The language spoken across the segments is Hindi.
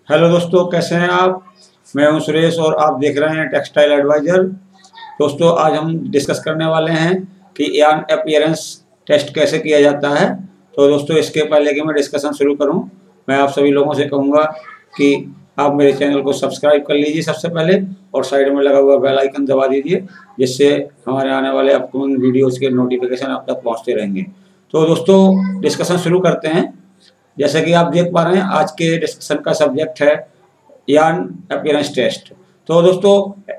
हेलो दोस्तों, कैसे हैं आप। मैं हूं सुरेश और आप देख रहे हैं टेक्सटाइल एडवाइज़र। दोस्तों, आज हम डिस्कस करने वाले हैं कि यार्न अपीयरेंस टेस्ट कैसे किया जाता है। तो दोस्तों, इसके पहले कि मैं डिस्कशन शुरू करूं, मैं आप सभी लोगों से कहूंगा कि आप मेरे चैनल को सब्सक्राइब कर लीजिए सबसे पहले, और साइड में लगा हुआ बेल आइकन दबा दीजिए, जिससे हमारे आने वाले अपकमिंग वीडियोज़ के नोटिफिकेशन आप तक पहुँचते रहेंगे। तो दोस्तों, डिस्कशन शुरू करते हैं। जैसे कि आप देख पा रहे हैं, आज के डिस्कशन का सब्जेक्ट है यार्न अपीयरेंस टेस्ट। तो दोस्तों,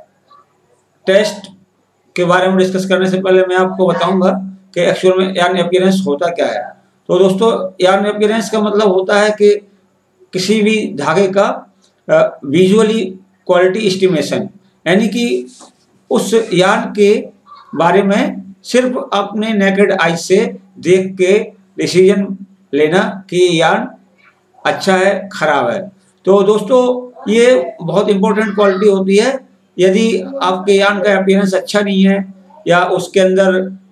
टेस्ट के बारे में डिस्कस करने से पहले मैं आपको बताऊंगा कि एक्चुअल में यार्न अपीयरेंस होता क्या है। तो दोस्तों, यार्न अपीयरेंस का मतलब होता है कि किसी भी धागे का विजुअली क्वालिटी एस्टिमेशन, यानी कि उस यार्न के बारे में सिर्फ अपने नेकेड आई से देख के डिसीजन लेना कि यार्न अच्छा है खराब है। तो दोस्तों, ये बहुत इंपॉर्टेंट क्वालिटी होती है। यदि आपके यार्न का अपीयरेंस अच्छा नहीं है या उसके अंदर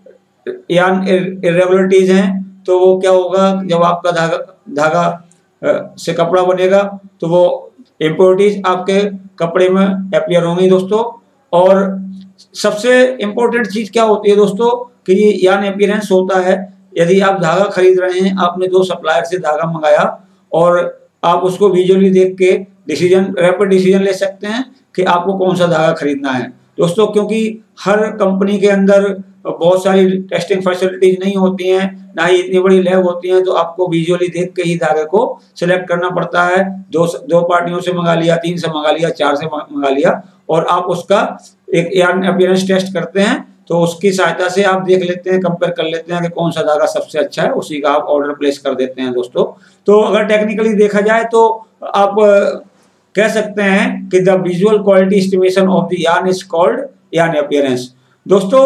यार्न इरेगुलरिटीज हैं, तो वो क्या होगा, जब आपका धागा से कपड़ा बनेगा तो वो इम्प्योरिटीज आपके कपड़े में अपीयर होंगी दोस्तों। और सबसे इम्पोर्टेंट चीज़ क्या होती है दोस्तों, कि ये यार्न अपीयरेंस होता है। यदि आप धागा खरीद रहे हैं, आपने दो सप्लायर से धागा मंगाया और आप उसको विजुअली देख के रैपिड डिसीजन ले सकते हैं कि आपको कौन सा धागा खरीदना है दोस्तों। क्योंकि हर कंपनी के अंदर बहुत सारी टेस्टिंग फैसिलिटीज नहीं होती हैं, ना ही इतनी बड़ी लैब होती हैं, तो आपको विजुअली देख के ही धागे को सिलेक्ट करना पड़ता है। दो पार्टियों से मंगा लिया, 3 से मंगा लिया, 4 से मंगा लिया, और आप उसका एक यार्न अपीयरेंस टेस्ट करते हैं। तो उसकी सहायता से आप देख लेते हैं, कंपेयर कर लेते हैं कि कौन सा धागा सबसे अच्छा है, उसी का आप ऑर्डर प्लेस कर देते हैं दोस्तों। तो अगर टेक्निकली देखा जाए तो आप कह सकते हैं कि the visual quality estimation of the yarn is called yarn appearance. दोस्तों,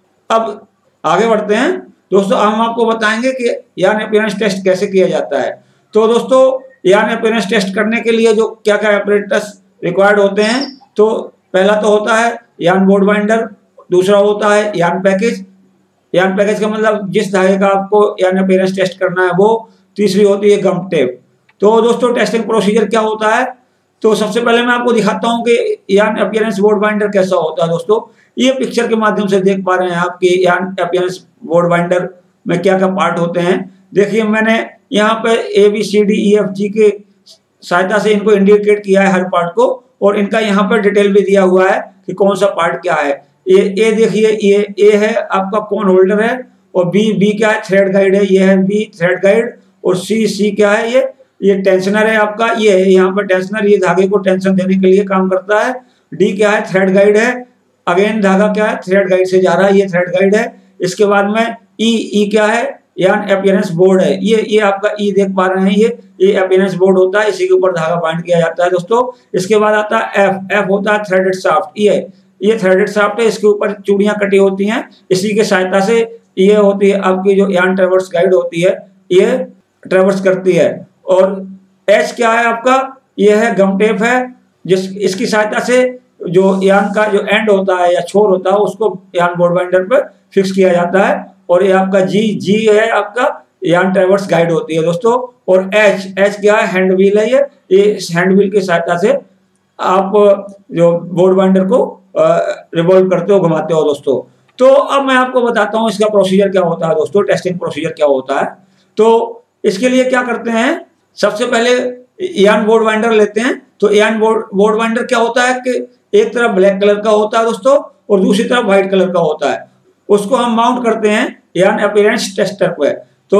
अब आगे बढ़ते हैं। दोस्तों, हम आपको बताएंगे कि यार्न अपीयरेंस टेस्ट कैसे किया जाता है। तो दोस्तों, यार्न अपीयरेंस टेस्ट करने के लिए जो क्या क्या अपरेटस रिक्वायर्ड होते हैं, तो पहला तो होता है यार्न बोर्ड बाइंडर, दूसरा होता है यार्न पैकेज। यार्न पैकेज का मतलब जिस धागे का आपको यार्न अपीयरेंस टेस्ट करना है वो। तीसरी होती है गम टेप। तो दोस्तों, टेस्टिंग प्रोसीजर क्या होता है, तो सबसे पहले मैं आपको दिखाता हूं कि यार्न अपीयरेंस बोर्ड बाइंडर कैसा होता है। दोस्तों, ये पिक्चर के माध्यम से देख पा रहे हैं आप कि यार्न अपीयरेंस बोर्ड बाइंडर में क्या क्या पार्ट होते हैं। देखिए, मैंने यहाँ पे ABCDEFG के सहायता से इनको इंडिकेट किया है हर पार्ट को, और इनका यहाँ पर डिटेल भी दिया हुआ है कि कौन सा पार्ट क्या है। ये देखिए, ये ए है आपका कौन होल्डर है, और बी क्या है, थ्रेड गाइड है, ये है बी थ्रेड गाइड, और सी क्या है, ये टेंशनर है आपका, ये है यहाँ पर टेंशनर, ये धागे को टेंशन देने के लिए काम करता है। डी क्या है, थ्रेड गाइड है, अगेन धागा क्या है, थ्रेड गाइड से जा रहा है, ये थ्रेड गाइड है। इसके बाद में ई क्या है, यार्न अपीयरेंस बोर्ड है, ये आपका ई देख पा रहे हैं, ये अपीयरेंस बोर्ड होता है, इसी के ऊपर धागा बाइंड किया जाता है दोस्तों। इसके बाद आता है एफ होता है थ्रेडेड शाफ्ट। ये थ्रेडेड शाफ्ट है, इसके ऊपर चूड़ियां कटी होती हैं, इसी के सहायता से ये होती है आपकी जो यार्न ट्रैवर्स गाइड होती है, ये ट्रैवर्स करती है। और एच क्या है आपका, ये है गम टेप है, इसकी सहायता से जो यार्न का जो एंड होता है या छोर होता है उसको यार्न बोर्ड बाइंडर पर फिक्स किया जाता है। और ये आपका जी है आपका यार्न ट्रैवर्स गाइड होती है दोस्तों। और एच क्या है, हैंड व्हील है, ये हैंड व्हील की सहायता से आप जो बोर्ड बाइंडर को रिवॉल्व करते हो, घुमाते हो दोस्तों। तो अब मैं आपको बताता हूँ इसका प्रोसीजर क्या होता है दोस्तों, टेस्टिंग प्रोसीजर क्या होता है। तो इसके लिए क्या करते हैं, सबसे पहले यार्न बोर्ड बाइंडर लेते हैं। तो यार्न बोर्ड बाइंडर क्या होता है कि एक तरफ ब्लैक कलर का होता है दोस्तों, और दूसरी तरफ व्हाइट कलर का होता है। उसको हम माउंट करते हैं यार्न अपीयरेंस टेस्टर पे। तो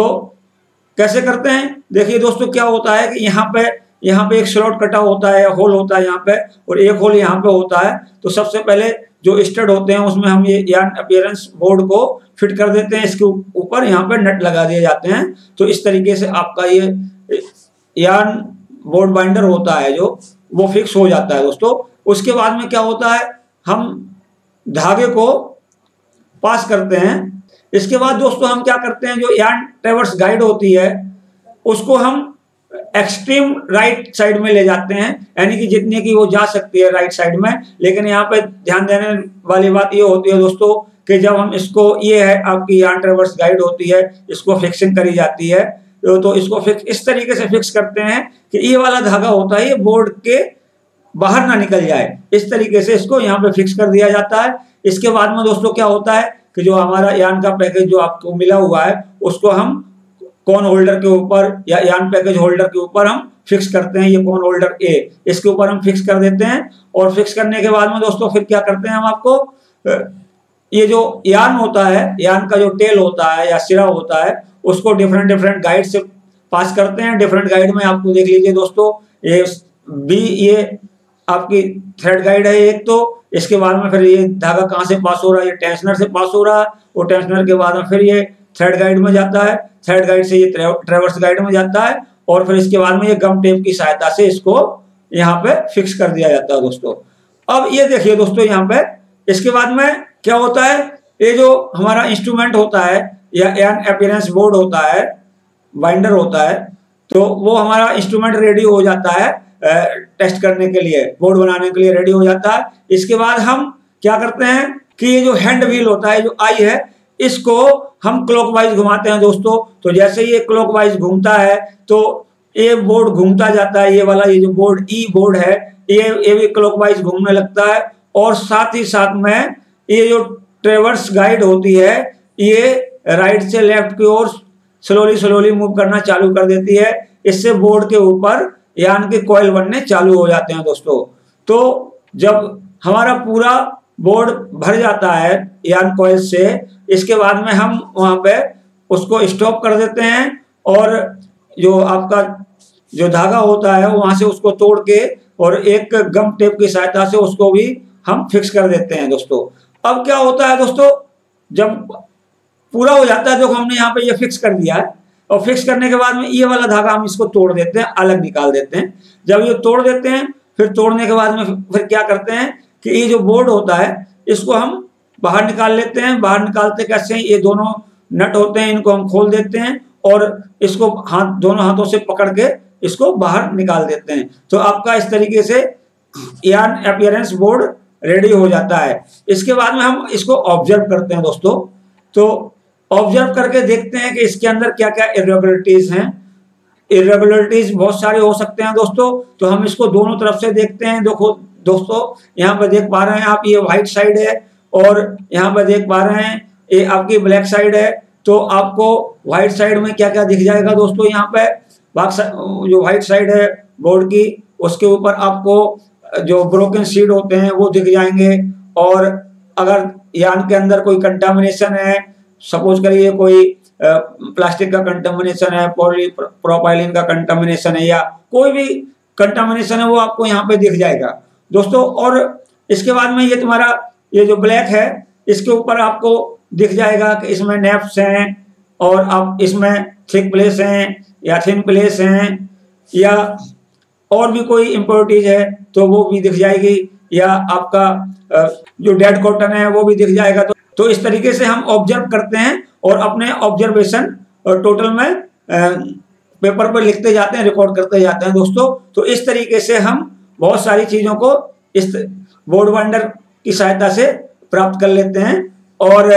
कैसे करते हैं, देखिए दोस्तों, क्या होता है कि यहाँ पे एक स्लॉट कटा होता है, होल होता है यहाँ पे, और एक होल यहाँ पे होता है। तो सबसे पहले जो स्टड होते हैं उसमें हम ये यार्न अपीयरेंस बोर्ड को फिट कर देते हैं, इसके ऊपर यहाँ पे नट लगा दिए जाते हैं। तो इस तरीके से आपका ये यार्न बोर्ड बाइंडर होता है जो वो फिक्स हो जाता है दोस्तों। उसके बाद में क्या होता है, हम धागे को पास करते हैं। इसके बाद दोस्तों हम क्या करते हैं, जो यार्न ट्रैवर्स गाइड होती है उसको हम एक्सट्रीम राइट साइड में ले जाते हैं, यानी कि जितने की वो जा सकती है राइट साइड में। लेकिन यहाँ पे ध्यान देने वाली बात ये होती है दोस्तों कि जब हम इसको, ये है आपकी यार्न ट्रैवर्स गाइड होती है, इसको फिक्सिंग करी जाती है, तो इसको फिक्स इस तरीके से फिक्स करते हैं कि ये वाला धागा होता है ये बोर्ड के बाहर ना निकल जाए, इस तरीके से इसको यहाँ पे फिक्स कर दिया जाता है। इसके बाद में दोस्तों क्या होता है कि जो हमारा यान का पैकेज जो आपको मिला हुआ है उसको हम कॉन होल्डर के ऊपर या यान पैकेज होल्डर के ऊपर हम फिक्स करते हैं। ये कॉन होल्डर ए, इसके ऊपर हम फिक्स कर देते हैं और फिक्स करने के बाद में दोस्तों फिर क्या करते हैं हम आपको ये जो यान होता है, यान का जो टेल होता है या सिरा होता है उसको डिफरेंट गाइड से पास करते हैं। डिफरेंट गाइड में आपको देख लीजिए दोस्तों, ये आपकी थ्रेड गाइड है एक, तो इसके बाद में फिर ये धागा कहाँ से पास हो रहा है, ये टेंशनर से पास हो रहा है और टेंशनर के बाद में फिर ये थ्रेड गाइड में जाता है, थ्रेड गाइड से ये ट्रेवर्स गाइड में जाता है और फिर इसके बाद में ये गम टेप की सहायता से इसको यहाँ पे फिक्स कर दिया जाता है दोस्तों। अब ये देखिए दोस्तों यहाँ पे इसके बाद में क्या होता है, ये जो हमारा इंस्ट्रूमेंट होता है या यान अपीयरेंस बोर्ड होता है, बाइंडर होता है, तो वो हमारा इंस्ट्रूमेंट रेडी हो जाता है टेस्ट करने के लिए, बोर्ड बनाने के लिए रेडी हो जाता है। इसके बाद हम क्या करते हैं कि ये जो हैंड व्हील होता है, जो आई है, इसको हम क्लॉकवाइज घुमाते हैं दोस्तों। तो जैसे ये क्लॉकवाइज घूमता है तो ये बोर्ड घूमता जाता है, ये वाला ये जो बोर्ड ई बोर्ड है ये भी क्लॉकवाइज घूमने लगता है और साथ ही साथ में ये जो ट्रेवर्स गाइड होती है ये राइट से लेफ्ट की ओर स्लोली मूव करना चालू कर देती है। इससे बोर्ड के ऊपर यान के कॉइल बनने चालू हो जाते हैं दोस्तों। तो जब हमारा पूरा बोर्ड भर जाता है यान कॉइल से, इसके बाद में हम वहां पे उसको स्टॉप कर देते हैं और जो आपका जो धागा होता है वहां से उसको तोड़ के और एक गम टेप की सहायता से उसको भी हम फिक्स कर देते हैं दोस्तों। अब क्या होता है दोस्तों, जब पूरा हो जाता है, देखो हमने यहाँ पे ये फिक्स कर दिया है और फिक्स करने के बाद में ये वाला धागा हम इसको तोड़ देते हैं, अलग निकाल देते हैं। जब ये तोड़ देते हैं फिर तोड़ने के बाद में फिर क्या करते हैं कि ये जो बोर्ड होता है इसको हम बाहर निकाल लेते हैं। बाहर निकालते कैसे हैं, ये दोनों नट होते हैं, इनको हम खोल देते हैं और इसको दोनों हाथों से पकड़ के इसको बाहर निकाल देते हैं। तो आपका इस तरीके से यान अपीयरेंस बोर्ड रेडी हो जाता है। इसके बाद में हम इसको ऑब्जर्व करते हैं दोस्तों। तो ऑब्जर्व करके देखते हैं कि इसके अंदर क्या क्या इरेगुलरिटीज हैं। इरेगुलरिटीज बहुत सारे हो सकते हैं दोस्तों, तो हम इसको दोनों तरफ से देखते हैं। देखो दोस्तों यहाँ पर देख पा रहे हैं आप, ये व्हाइट साइड है और यहाँ पर देख पा रहे हैं ये आपकी ब्लैक साइड है। तो आपको व्हाइट साइड में क्या क्या दिख जाएगा दोस्तों, यहाँ पे जो व्हाइट साइड है बोर्ड की उसके ऊपर आपको जो ब्रोकन सीड होते हैं वो दिख जाएंगे। और अगर यान के अंदर कोई कंटामिनेशन है, सपोज करिए कोई प्लास्टिक का कंटामिनेशन है, पॉलीप्रोपाइलिन का कंटामिनेशन है या कोई भी कंटामिनेशन है, वो आपको यहाँ पे दिख जाएगा दोस्तों। और इसके बाद में ये तुम्हारा ये जो ब्लैक है इसके ऊपर आपको दिख जाएगा कि इसमें नेफ्स हैं और आप इसमें थिक प्लेस हैं या थिन प्लेस हैं या और भी कोई इम्प्योरिटीज है तो वो भी दिख जाएगी, या आपका जो डेड कॉटन है वो भी दिख जाएगा। तो इस तरीके से हम ऑब्जर्व करते हैं और अपने ऑब्जर्वेशन टोटल में पेपर पर लिखते जाते हैं, रिकॉर्ड करते जाते हैं दोस्तों। तो इस तरीके से हम बहुत सारी चीज़ों को इस बोर्ड बाइंडर की सहायता से प्राप्त कर लेते हैं। और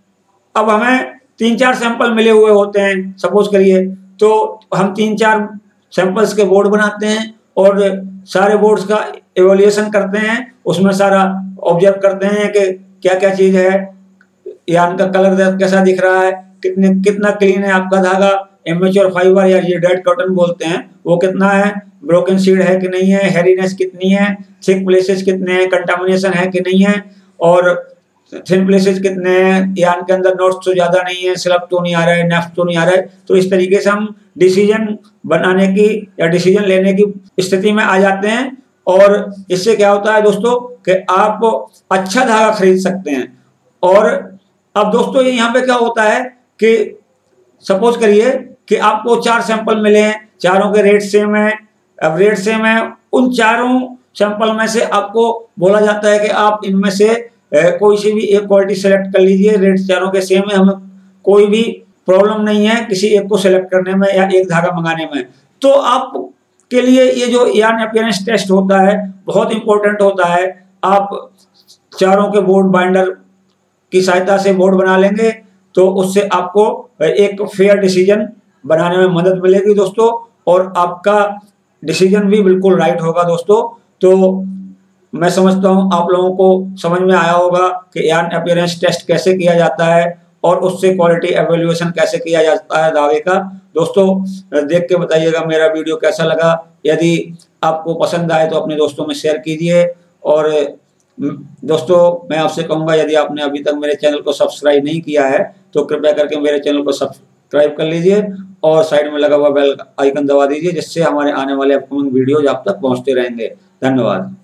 अब हमें 3-4 सैंपल मिले हुए होते हैं सपोज करिए, तो हम 3-4 सैंपल्स के बोर्ड बनाते हैं और सारे बोर्ड्स का एवोल्यूशन करते हैं, उसमें सारा ऑब्जर्व करते हैं कि क्या क्या चीज़ है, यान का कलर कैसा दिख रहा है, कितना क्लीन है आपका धागा, इमेच्योर फाइबर या ये डेड कॉटन बोलते हैं वो कितना है, ब्रोकन सीड है कि नहीं है, हेरीनेस कितनी है, थिक प्लेसेस कितने हैं, कंटामिनेशन है कि नहीं है, और थिन प्लेसेस कितने हैं, यान के अंदर नोट्स तो ज़्यादा नहीं है, स्लप तो नहीं आ रहा है, नेफ्ट तो नहीं आ रहा है। तो इस तरीके से हम डिसीजन बनाने की या डिसीजन लेने की स्थिति में आ जाते हैं। और इससे क्या होता है दोस्तों कि आप अच्छा धागा खरीद सकते हैं। और अब दोस्तों यहाँ पे क्या होता है कि सपोज करिए कि आपको 4 सैंपल मिले हैं, चारों के रेट सेम है। अब रेट सेम है, उन चारों सैंपल में से आपको बोला जाता है कि आप इनमें से कोई सी भी एक क्वालिटी सेलेक्ट कर लीजिए, रेट चारों के सेम है, हमें कोई भी प्रॉब्लम नहीं है किसी एक को सेलेक्ट करने में या एक धागा मंगाने में। तो आप के लिए ये जो यान अपीयरेंस टेस्ट होता है बहुत इंपॉर्टेंट होता है। आप चारों के बोर्ड बाइंडर की सहायता से बोर्ड बना लेंगे तो उससे आपको एक फेयर डिसीजन बनाने में मदद मिलेगी दोस्तों, और आपका डिसीजन भी बिल्कुल राइट होगा दोस्तों। तो मैं समझता हूं आप लोगों को समझ में आया होगा कि एआरएन अपीयरेंस टेस्ट कैसे किया जाता है और उससे क्वालिटी एवेल्युएशन कैसे किया जाता है दावे का। दोस्तों देख के बताइएगा मेरा वीडियो कैसा लगा। यदि आपको पसंद आए तो अपने दोस्तों में शेयर कीजिए। और दोस्तों मैं आपसे कहूंगा, यदि आपने अभी तक मेरे चैनल को सब्सक्राइब नहीं किया है तो कृपया करके मेरे चैनल को सब्सक्राइब कर लीजिए और साइड में लगा हुआ बेल आइकन दबा दीजिए, जिससे हमारे आने वाले अपकमिंग वीडियोज आप तक पहुंचते रहेंगे। धन्यवाद।